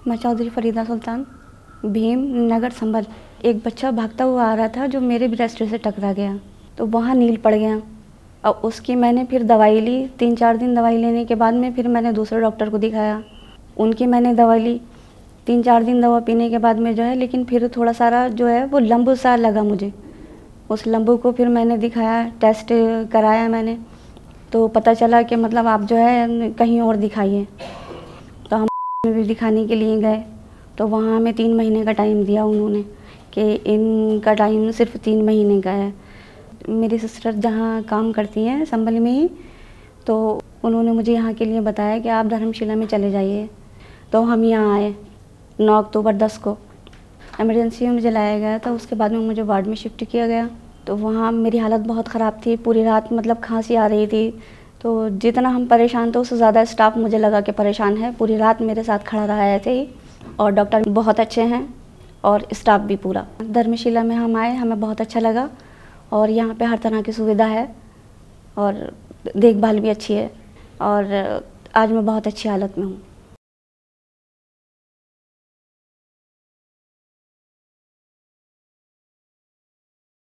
मैं चौधरी फरीदा सुल्तान, भीम नगर संभल। एक बच्चा भागता हुआ आ रहा था जो मेरे ब्रेस्ट से टकरा गया, तो वहाँ नील पड़ गया। और उसकी मैंने फिर दवाई ली। 3-4 दिन दवाई लेने के बाद में फिर मैंने दूसरे डॉक्टर को दिखाया। उनकी मैंने दवा ली। 3-4 दिन दवा पीने के बाद में जो है, लेकिन फिर थोड़ा सारा जो है वो लंबू सा लगा मुझे। उस लंबू को फिर मैंने दिखाया, टेस्ट कराया मैंने, तो पता चला कि मतलब आप जो है कहीं और दिखाइए। तो हम में भी दिखाने के लिए गए, तो वहाँ हमें 3 महीने का टाइम दिया उन्होंने कि इनका टाइम सिर्फ 3 महीने का है। मेरी सिस्टर जहाँ काम करती हैं संभल में ही, तो उन्होंने मुझे यहाँ के लिए बताया कि आप धर्मशिला में चले जाइए। तो हम यहाँ आए 9 अक्टूबर 10 को। इमरजेंसी में मुझे लाया गया था, उसके बाद में मुझे वार्ड में शिफ्ट किया गया। तो वहाँ मेरी हालत बहुत ख़राब थी, पूरी रात मतलब खांसी आ रही थी। तो जितना हम परेशान थे उससे ज़्यादा स्टाफ मुझे लगा कि परेशान है। पूरी रात मेरे साथ खड़ा रहा ऐसे ही, और डॉक्टर बहुत अच्छे हैं और स्टाफ भी पूरा। धर्मशिला में हम आए, हमें बहुत अच्छा लगा, और यहाँ पे हर तरह की सुविधा है और देखभाल भी अच्छी है, और आज मैं बहुत अच्छी हालत में हूँ।